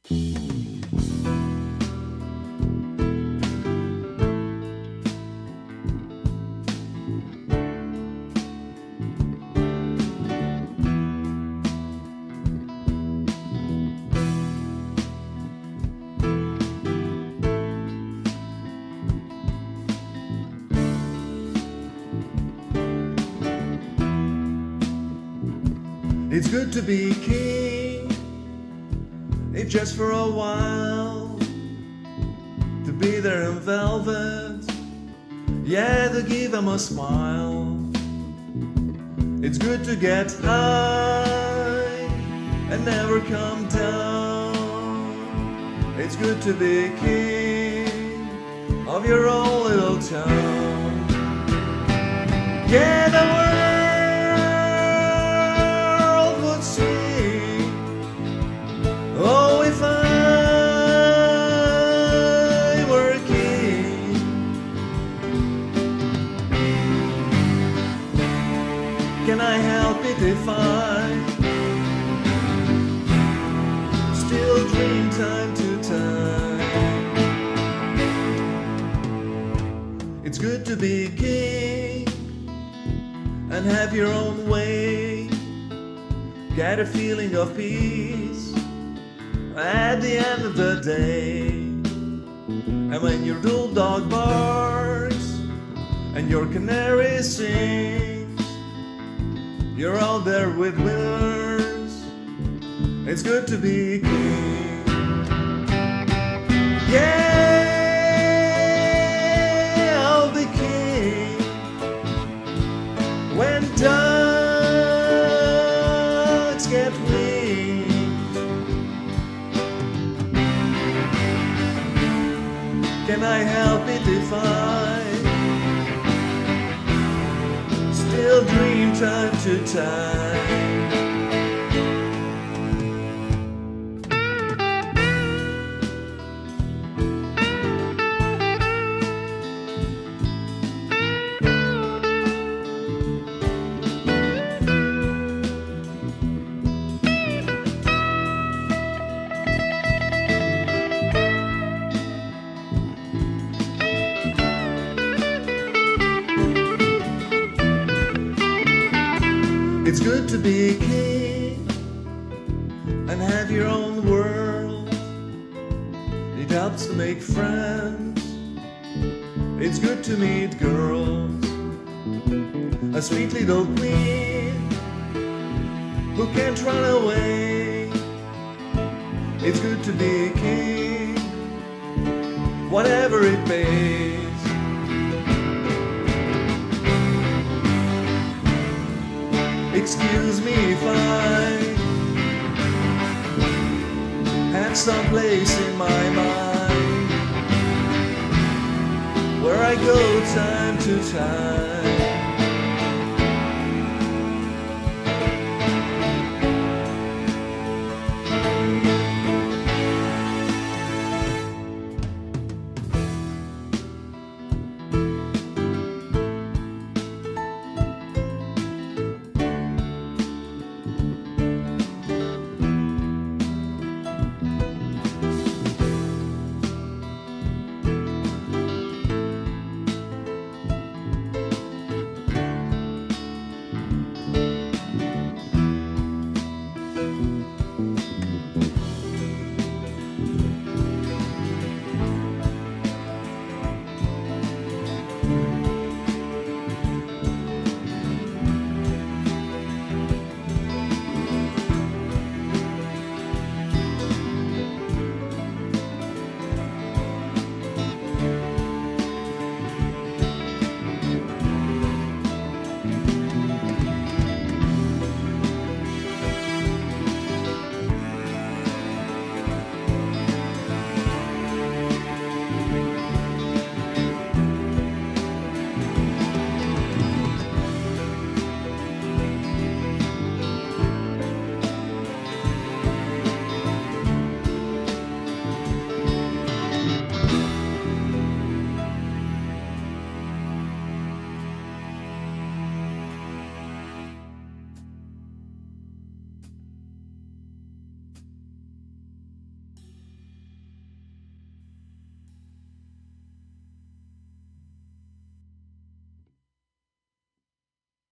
It's good to be king, if just for a while, to be there in velvet, yeah, to give them a smile. It's good to get high and never come down. It's good to be king of your own little town. Yeah, the world would sing, oh, if I were a king. Can I help it if I still dream time to time? It's good to be king and have your own way. Get a feeling of peace at the end of the day. And when your bulldog barks and your canary sings, you're out there with winners. It's good to be king. Yeah, I'll be king when ducks get wings. Can I help it if I still dream time to time? It's good to be king and have your own world. It helps to make friends. It's good to meet girls. A sweet little queen who can't run away. It's good to be king, whatever it pays. Excuse me if I have some place in my mind where I go time to time.